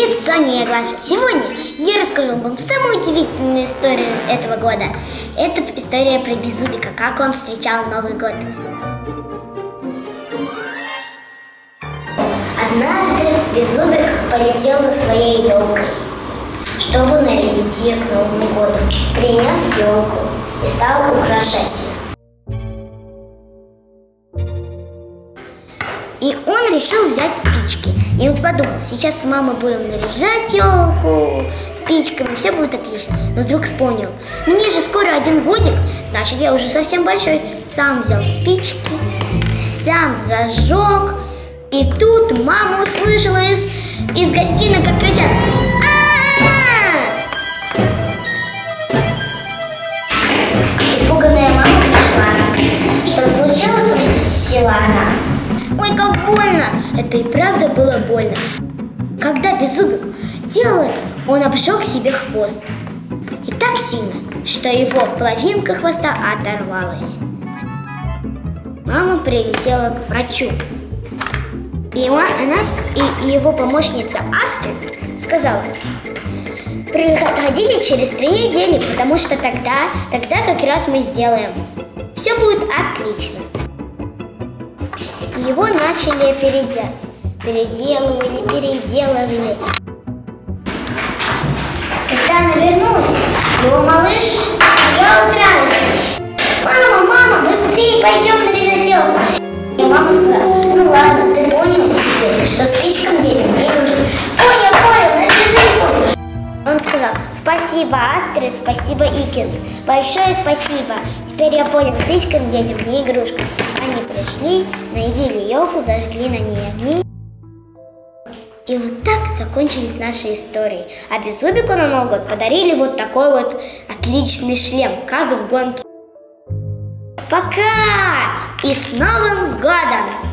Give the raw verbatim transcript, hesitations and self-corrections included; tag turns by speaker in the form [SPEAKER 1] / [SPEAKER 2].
[SPEAKER 1] Привет, Соня и Глаша! Сегодня я расскажу вам самую удивительную историю этого года. Это история про Беззубика, как он встречал Новый год. Однажды Беззубик полетел за своей елкой, чтобы нарядить ее к Новому году. Принес елку и стал украшать ее. И он решил взять спички. И он подумал, сейчас с мамой будем наряжать елку спичками, все будет отлично. Но вдруг вспомнил, мне же скоро один годик, значит я уже совсем большой. Сам взял спички, сам зажег. И тут мама услышала из, из гостиной, как кричат: «А-а-а!» Испуганная мама пришла. Что случилось, спросила она. Ой, как больно! Это и правда было больно. Когда Беззубик делал это, он обжег себе хвост. И так сильно, что его половинка хвоста оторвалась. Мама прилетела к врачу. И, она, и его помощница Астрид сказала: приходите через три недели, потому что тогда, тогда как раз мы сделаем. Все будет отлично. Его начали переделать. Переделывали, переделывали. Когда она вернулась, его малыш сиял от радости. Мама, мама, быстрее пойдем наряжать елку. И мама сказала: ну ладно, ты понял теперь, что спичкам детям не нужно. Понял, понял, расскажи, понял. Он сказал: спасибо, Астрид, спасибо, Икин. Большое спасибо. Теперь я понял, спичкам детям не игрушка. Они пришли, нарядили елку, зажгли на ней огни. И вот так закончились наши истории. А Беззубику на Новый год подарили вот такой вот отличный шлем, как в гонке. Пока! И с Новым годом!